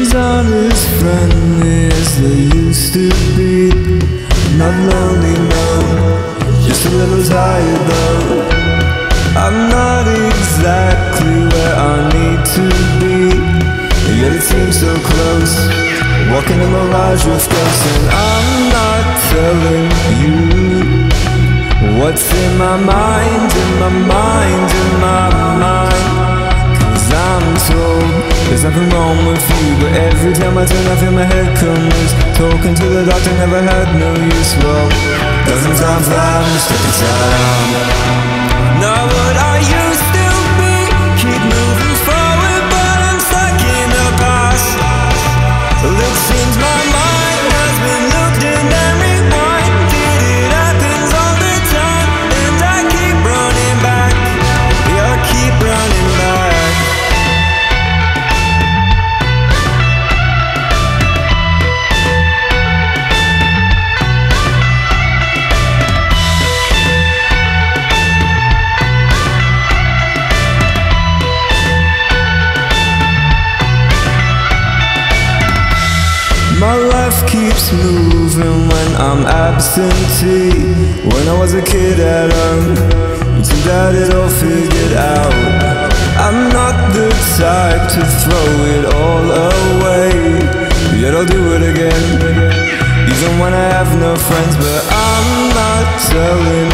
Memories aren't as friendly as they used to be. Not lonely, no, just a little tired though. I'm not exactly where I need to be, yet it seems so close, walking a mirage with ghosts. And I'm not telling you what's in my mind, in my mind, in my mind. Cause I'm told there's nothing wrong with you, but every time I turn I feel my head comes. Talking to the doctor never had no use. Well, doesn't time fly when you're stuck inside? Not what I used to be. Keep moving forward, but I'm stuck in the past. Well, it seems my mind has been looked in and rewinded. It happens all the time, and I keep running back. Yeah, I keep running back. My life keeps moving when I'm absentee. When I was a kid at home, too bad it all figured out. I'm not the type to throw it all away, yet I'll do it again, even when I have no friends. But I'm not telling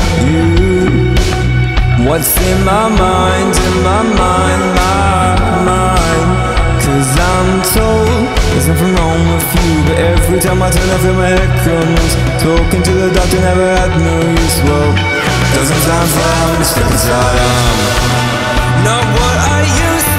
you what's in my mind, in my mind, my mind. Cause I'm told there's nothing wrong with you, but every time I turn I feel my head comes. Talking to the doctor never had no use. Well, doesn't time fly when you're stuck inside? Not what I used to